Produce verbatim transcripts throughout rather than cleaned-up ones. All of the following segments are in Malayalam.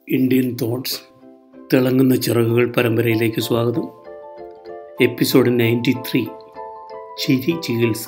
ഇന്ത്യൻ തോട്ട്സ് തിളങ്ങുന്ന ചിറകുകൾ പരമ്പരയിലേക്ക് സ്വാഗതം. എപ്പിസോഡ് നയൻറ്റി ത്രീ ചിരി ചികിത്സ.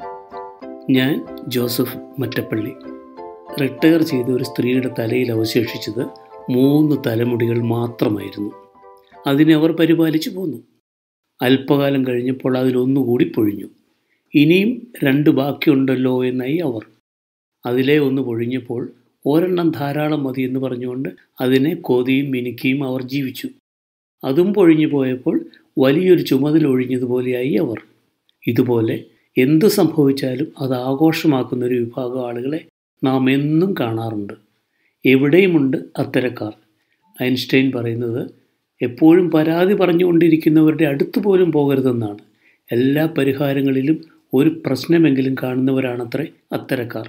ഞാൻ ജോസഫ് മറ്റപ്പള്ളി. റിട്ടയർ ചെയ്ത ഒരു സ്ത്രീയുടെ തലയിൽ അവശേഷിച്ചത് മൂന്ന് തലമുടികൾ മാത്രമായിരുന്നു. അതിനെ അവർ പരിപാലിച്ചു പോന്നു. അല്പകാലം കഴിഞ്ഞപ്പോൾ അതിലൊന്നുകൂടി പൊഴിഞ്ഞു. ഇനിയും രണ്ട് ബാക്കിയുണ്ടല്ലോ എന്നായി അവർ. അതിലെ ഒന്ന് പൊഴിഞ്ഞപ്പോൾ ഒരെണ്ണം ധാരാളം മതി എന്ന് പറഞ്ഞുകൊണ്ട് അതിനെ കൊതിയും മിനുക്കിയും അവർ ജീവിച്ചു. അതും പൊഴിഞ്ഞു പോയപ്പോൾ വലിയൊരു ചുമതലൊഴിഞ്ഞതുപോലെയായി അവർ. ഇതുപോലെ എന്തു സംഭവിച്ചാലും അത് ആഘോഷമാക്കുന്ന ഒരു വിഭാഗം ആളുകളെ നാം എന്നും കാണാറുണ്ട്. എവിടെയുമുണ്ട് അത്തരക്കാർ. ഐൻസ്റ്റൈൻ പറയുന്നത് എപ്പോഴും പരാതി പറഞ്ഞുകൊണ്ടിരിക്കുന്നവരുടെ അടുത്ത് പോലും പോകരുതെന്നാണ്. എല്ലാ പരിഹാരങ്ങളിലും ഒരു പ്രശ്നമെങ്കിലും കാണുന്നവരാണത്രേ അത്തരക്കാർ.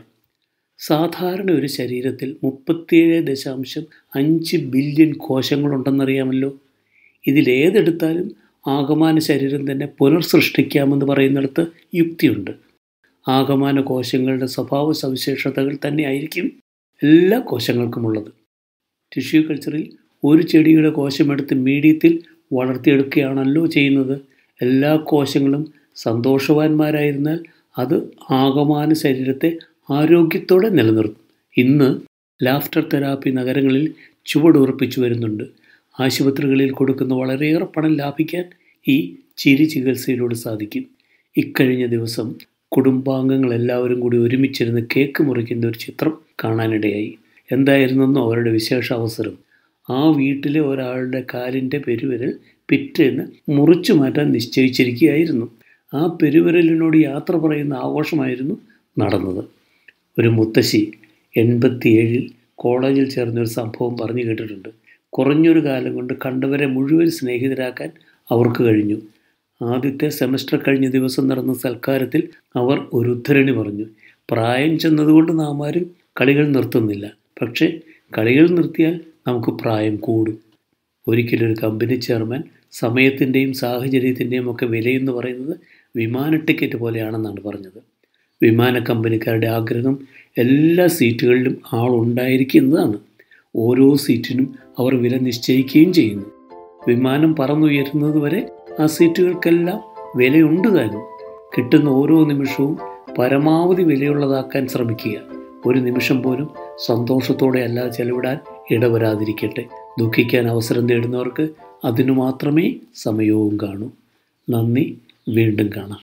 സാധാരണ ഒരു ശരീരത്തിൽ മുപ്പത്തിയേഴ് ദശാംശം അഞ്ച് ബില്യൺ കോശങ്ങളുണ്ടെന്നറിയാമല്ലോ. ഇതിലേതെടുത്താലും ആകമാന ശരീരം തന്നെ പുനർസൃഷ്ടിക്കാമെന്ന് പറയുന്നിടത്ത് യുക്തിയുണ്ട്. ആകമാന കോശങ്ങളുടെ സ്വഭാവ സവിശേഷതകൾ തന്നെയായിരിക്കും എല്ലാ കോശങ്ങൾക്കുമുള്ളത്. ടിഷ്യൂ കൾച്ചറിൽ ഒരു ചെടിയുടെ കോശമെടുത്ത് മീഡിയത്തിൽ വളർത്തിയെടുക്കുകയാണല്ലോ ചെയ്യുന്നത്. എല്ലാ കോശങ്ങളും സന്തോഷവാന്മാരായിരുന്നാൽ അത് ആകമാന ശരീരത്തെ ആരോഗ്യത്തോടെ നിലനിർത്തും. ഇന്ന് ലാഫ്റ്റർ തെറാപ്പി നഗരങ്ങളിൽ ചുവടുറപ്പിച്ചു വരുന്നുണ്ട്. ആശുപത്രികളിൽ കൊടുക്കുന്ന വളരെയേറെ പണം ലാഭിക്കാൻ ഈ ചിരി ചികിത്സയിലൂടെ സാധിക്കും. ഇക്കഴിഞ്ഞ ദിവസം കുടുംബാംഗങ്ങളെല്ലാവരും കൂടി ഒരുമിച്ചിരുന്ന് കേക്ക് മുറിക്കുന്ന ഒരു ചിത്രം കാണാനിടയായി. എന്തായിരുന്നെന്നോ അവരുടെ വിശേഷ അവസരം. ആ വീട്ടിലെ ഒരാളുടെ കാലിൻ്റെ പെരുവിരൽ പിറ്റേന്ന് മുറിച്ചു മാറ്റാൻ നിശ്ചയിച്ചിരിക്കുകയായിരുന്നു. ആ പെരുവിരലിനോട് യാത്ര പറയുന്ന ആഘോഷമായിരുന്നു നടന്നത്. ഒരു മുത്തശ്ശി എൺപത്തിയേഴിൽ കോളേജിൽ ചേർന്നൊരു സംഭവം പറഞ്ഞു കേട്ടിട്ടുണ്ട്. കുറഞ്ഞൊരു കാലം കൊണ്ട് കണ്ടവരെ മുഴുവൻ സ്നേഹിതരാക്കാൻ അവർക്ക് കഴിഞ്ഞു. ആദ്യത്തെ സെമസ്റ്റർ കഴിഞ്ഞ ദിവസം നടന്ന സൽക്കാരത്തിൽ അവർ ഒരു ഉദ്ധരണി പറഞ്ഞു. പ്രായം ചെന്നതുകൊണ്ട് നാം ആരും കളികൾ നിർത്തുന്നില്ല, പക്ഷേ കളികൾ നിർത്തിയാൽ നമുക്ക് പ്രായം കൂടും. ഒരിക്കലൊരു കമ്പനി ചെയർമാൻ സമയത്തിൻ്റെയും സാഹചര്യത്തിൻ്റെയും ഒക്കെ വിലയെന്ന് പറയുന്നത് വിമാന ടിക്കറ്റ് പോലെയാണെന്നാണ് പറഞ്ഞത്. വിമാന കമ്പനിക്കാരുടെ ആഗ്രഹം എല്ലാ സീറ്റുകളിലും ആളുണ്ടായിരിക്കുന്നതാണ്. ഓരോ സീറ്റിനും അവർ വില നിശ്ചയിക്കുകയും ചെയ്യുന്നു. വിമാനം പറന്നുയരുന്നത് വരെ ആ സീറ്റുകൾക്കെല്ലാം വിലയുണ്ട് താനും. കിട്ടുന്ന ഓരോ നിമിഷവും പരമാവധി വിലയുള്ളതാക്കാൻ ശ്രമിക്കുക. ഒരു നിമിഷം പോലും സന്തോഷത്തോടെ അല്ലാതെ ചെലവിടാൻ ഇടവരാതിരിക്കട്ടെ. ദുഃഖിക്കാൻ അവസരം തേടുന്നവർക്ക് അതിനു മാത്രമേ സമയവും കാണൂ. നന്ദി. വീണ്ടും കാണാം.